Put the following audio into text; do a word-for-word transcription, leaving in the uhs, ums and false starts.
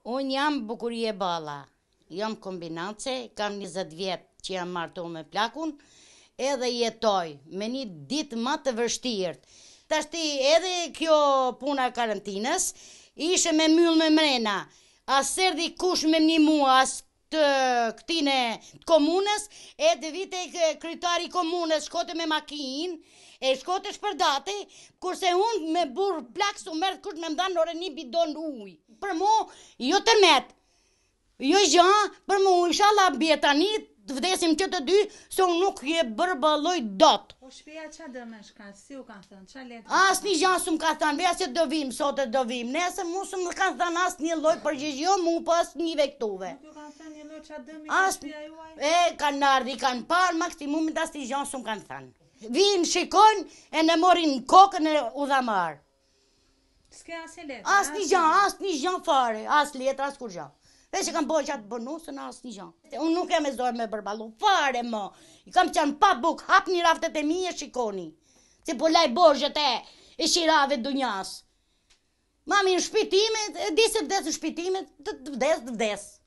Unë jam Bukurie Balla, jam kombinance, kam njëzet vjetë që jam martu me plakun, edhe jetoj me një ditë më të vështirë. Tashti edhe kjo puna karantinës, ishe me myllë me mrena, as serdi kush me një mua, as të këtine të komunës, edhe vite kryetari komunës shkote me makinë, e shkote shpërdate, kurse unë me burë plak së mërë kush me mdanë ore një bidon ujë. Për mu, jo të metë, jo gjë, për mu, inshallah bje tani, të vdesim që të dy, se unë nuk je bërbaloj dot. O shpeja qa dëme shka, si u kanë thënë, qa letë? As një gjë së më ka thënë, veja se do vim, sot e do vim, nese mu së më kanë thënë as një loj përgjigjo, mu pas një vektuve. Nuk ju kanë thënë një loj qa dëmi ka shpeja juaj? E, kanë ardi, kanë parë, maksimumit as një gjë së më kanë thënë. Vinë, shikojnë, e në morin kokën e udhamar. S'ke as e letë? As një gjë, as një gjë fare, as letra, as kur gjë. E që kam bojë qatë bonusën, as një gjë. Unë nuk jam e zorë me bërbalu, fare më. I kam qanë pa buk, hap një raftet e mi e shikoni. Si po laj borgjet e, e shirave dunjas. Mami në shpitimet, e di se vdes në shpitimet, të vdes, të vdes.